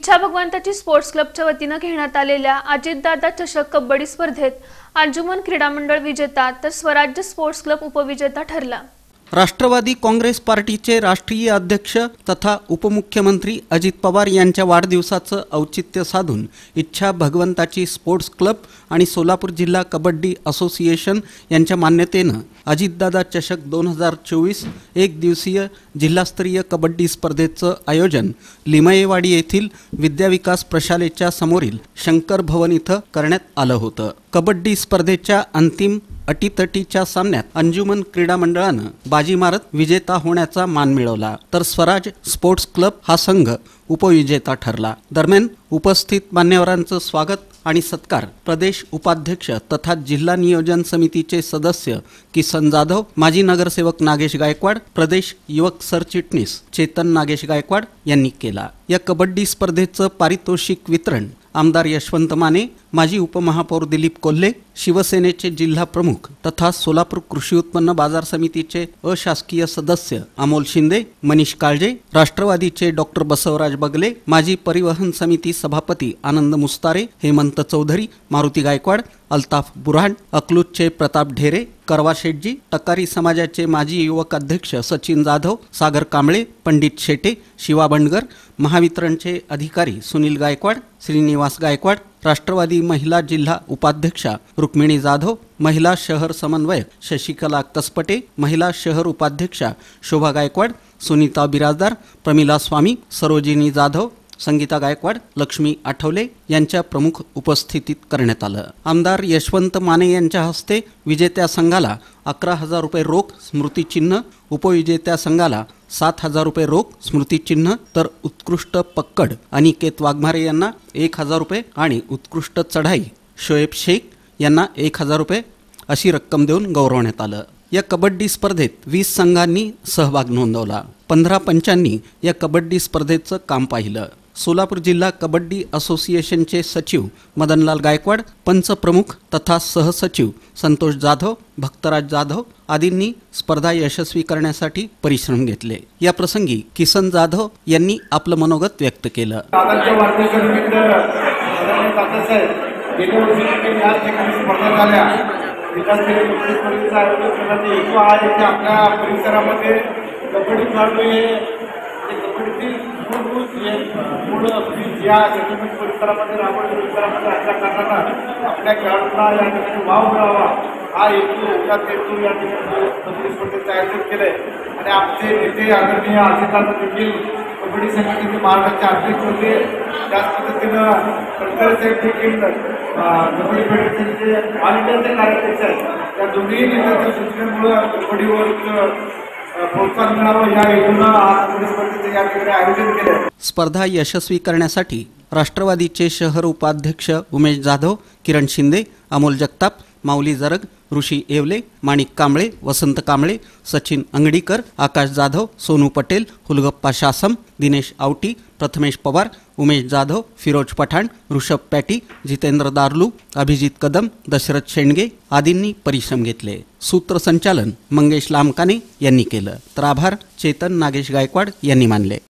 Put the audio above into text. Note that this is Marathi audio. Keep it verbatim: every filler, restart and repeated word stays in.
इच्छा भगवंताची स्पोर्ट्स क्लबच्या वतीने घेण्यात आलेल्या अजितदादा चषक कबड्डी स्पर्धेत अंजुमन क्रीडा मंडळ विजेता तर स्वराज्य स्पोर्ट्स क्लब उपविजेता ठरला। राष्ट्रवादी काँग्रेस पार्टीचे राष्ट्रीय अध्यक्ष तथा उपमुख्यमंत्री अजित पवार यांच्या वाढदिवसाचं औचित्य साधून इच्छा भगवंताची स्पोर्ट्स क्लब आणि सोलापूर जिल्हा कबड्डी असोसिएशन यांच्या मान्यतेनं अजितदादा चषक दोन हजार चोवीस एक दिवसीय जिल्हास्तरीय कबड्डी स्पर्धेचं आयोजन लिमयेवाडी येथील विद्याविकास प्रशालेच्या समोरील शंकर भवन इथं करण्यात आलं होतं। कबड्डी स्पर्धेच्या अंतिम अटीतटीच्या सामन्यात अंजुमन क्रीडा मंडळानं बाजी मारत विजेता होण्याचा मान मिळवला, तर स्वराज स्पोर्ट्स क्लब हा संघ उपविजेता ठरला। दरम्यान उपस्थित मान्यवरांचं स्वागत आणि सत्कार प्रदेश उपाध्यक्ष तथा जिल्हा नियोजन समितीचे सदस्य किसन जाधव, माजी नगरसेवक नागेश गायकवाड, प्रदेश युवक सरचिटणीस चेतन नागेश गायकवाड यांनी केला। या कबड्डी स्पर्धेचं पारितोषिक वितरण आमदार यशवंत माने, माजी उपमहापौर दिलीप कोल्हे, शिवसेनेचे जिल्हा प्रमुख तथा सोलापूर कृषी उत्पन्न बाजार समितीचे अशासकीय सदस्य अमोल शिंदे, मनीष काळजे, राष्ट्रवादीचे डॉक्टर बसवराज बगले, माजी परिवहन समिती सभापती आनंद मुस्तारे, हेमंत चौधरी, मारुती गायकवाड, अल्ताफ बुरहान, अकलूजचे प्रताप ढेरे, करवा शेटजी, टकारी समाजाचे माजी युवक अध्यक्ष सचिन जाधव, सागर कांबळे, पंडित शेटे, शिवा बंडगर, महावितरणचे अधिकारी सुनील गायकवाड, श्रीनिवास गायकवाड, राष्ट्रवादी महिला जिल्हा उपाध्यक्षा रुक्मिणी जाधव, महिला शहर समन्वयक शशिकला कसपटे, महिला शहर उपाध्यक्षा शोभा गायकवाड, सुनीता बिराजदार, प्रमिला स्वामी, सरोजिनी जाधव, संगीता गायकवाड, लक्ष्मी आठवले यांच्या प्रमुख उपस्थितीत करण्यात आलं। आमदार यशवंत माने यांच्या हस्ते विजेत्या संघाला अकरा हजार रुपये रोख स्मृतिचिन्ह, उपविजेत्या संघाला सात हजार रुपये रोख स्मृतिचिन्ह, तर उत्कृष्ट पक्कड अनिकेत वाघमारे यांना एक हजार रुपये आणि उत्कृष्ट चढाई शोएब शेख यांना एक हजार रुपये अशी रक्कम देऊन गौरवण्यात आलं। या कबड्डी स्पर्धेत वीस संघांनी सहभाग नोंदवला। पंधरा पंचांनी या कबड्डी स्पर्धेचं काम पाहिलं। सोलापूर जिल्हा कबड्डी असोसिएशनचे सचिव मदनलाल गायकवाड, पंच प्रमुख तथा सहसचिव संतोष जाधव, भक्तराज जाधव आदींनी स्पर्धा यशस्वी करण्यासाठी परिश्रम घेतले। या प्रसंगी किसन जाधव यांनी आपलं मनोगत व्यक्त केलं। आपल्या खेळाडूंना या ठिकाणी वाव मिळावा हा हेतू या हेतू या ठिकाणी कबड्डी स्पर्धेचं आयोजन केलंय आणि आमचे नेते आदरणीय अजितदादा देखील कबड्डी संघटनेचे महाराष्ट्राचे अध्यक्ष होते। त्याच पद्धतीनं खडकर साहेब देखील कबड्डी फेडरेशनचे ऑल इंडियाचे कार्याध्यक्ष आहेत। या दोन्ही नेत्यांच्या सूचनेमुळे कबड्डीवर प्रोत्साहन मिळावं या हेतूनं आज कबड्डी स्पर्धेचे या ठिकाणी आयोजन केलंय। स्पर्धा यशस्वी करण्यासाठी राष्ट्रवादीचे शहर उपाध्यक्ष उमेश जाधव, किरण शिंदे, अमोल जगताप, माऊली जरग, ऋषी येवले, माणिक कांबळे, वसंत कांबळे, सचिन अंगडीकर, आकाश जाधव, सोनू पटेल, हुलगप्पा शासम, दिनेश आवटी, प्रथमेश पवार, उमेश जाधव, फिरोज पठाण, ऋषभ पॅटी, जितेंद्र दारलू, अभिजित कदम, दशरथ शेंडगे आदींनी परिश्रम घेतले। सूत्रसंचालन मंगेश लामकाने यांनी केलं, तर आभार चेतन नागेश गायकवाड यांनी मानले।